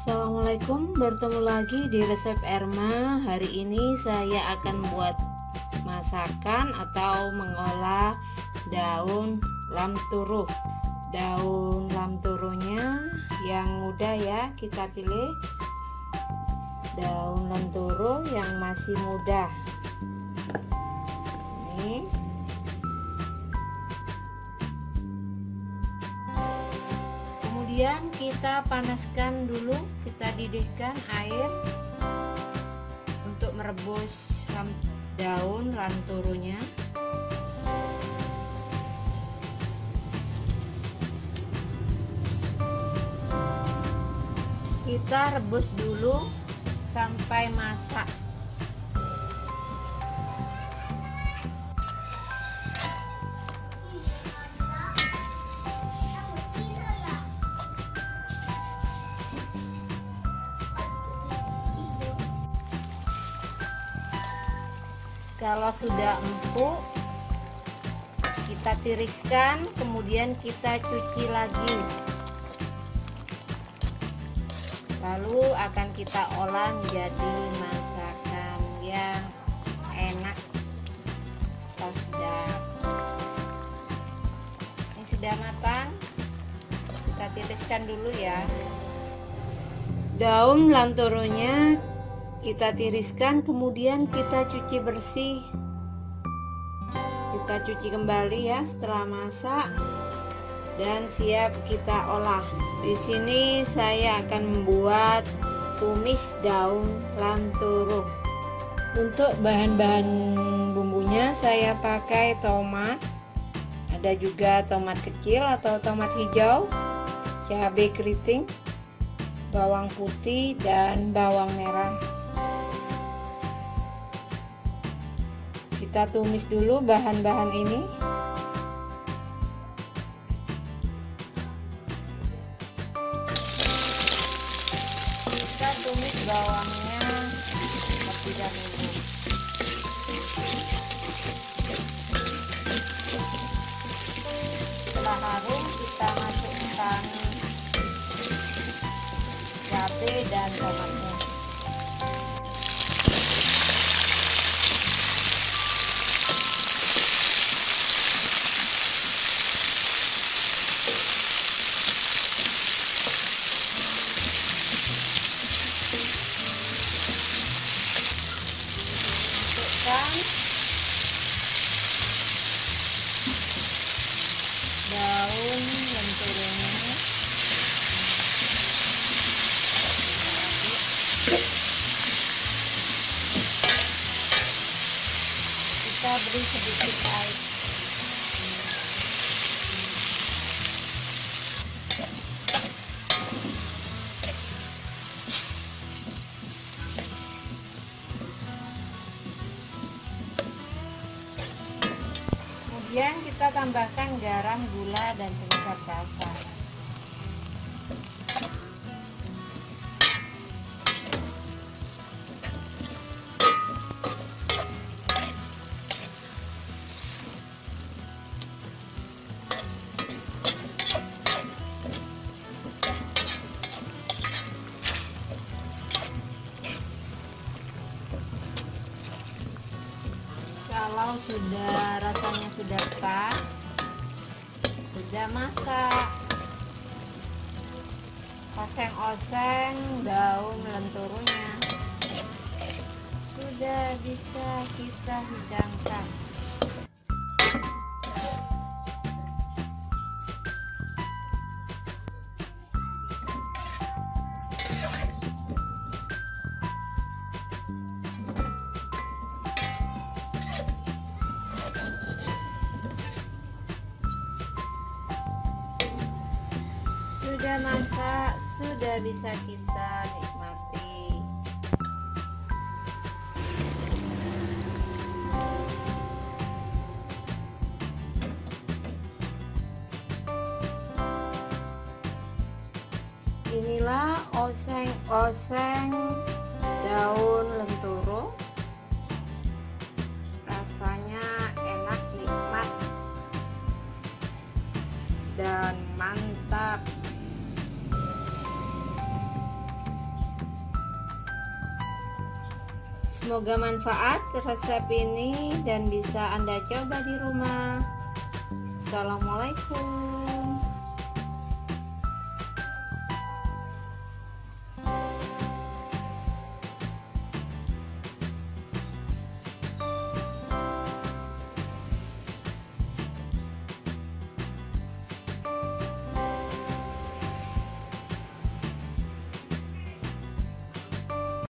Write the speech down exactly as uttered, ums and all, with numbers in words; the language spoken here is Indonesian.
Assalamualaikum, bertemu lagi di resep Erma. Hari ini saya akan membuat masakan atau mengolah daun lamturuh. Daun lamturuhnya yang muda ya, kita pilih daun lamturuh yang masih muda. Ini kemudian kita panaskan dulu, kita didihkan air untuk merebus daun lamturuhnya. Kita rebus dulu sampai masak. Kalau sudah empuk, kita tiriskan, kemudian kita cuci lagi. Lalu akan kita olah menjadi masakan yang enak atau sedap. Ini sudah matang, kita tiriskan dulu ya. Daun lamturuhnya kita tiriskan, kemudian kita cuci bersih. Kita cuci kembali ya setelah masak dan siap kita olah. Di sini saya akan membuat tumis daun lamturuh. Untuk bahan-bahan bumbunya saya pakai tomat, ada juga tomat kecil atau tomat hijau, cabai keriting, bawang putih dan bawang merah. Kita tumis dulu bahan-bahan ini. Kita tumis bawangnya terlebih dahulu. Setelah harum, kita masukkan cabai dan tomatnya. Daun lamturuhnya, kita beri sedikit air. Kemudian kita tambahkan garam, gula, dan penyedap rasa. Kalau sudah rasanya sudah pas, sudah masak, oseng-oseng daun lamturuhnya, sudah bisa kita hidangkan. Sudah masak, sudah bisa kita nikmati. Inilah oseng-oseng daun lamturuh. Rasanya enak, nikmat, dan mantap. Semoga manfaat resep ini dan bisa Anda coba di rumah. Assalamualaikum.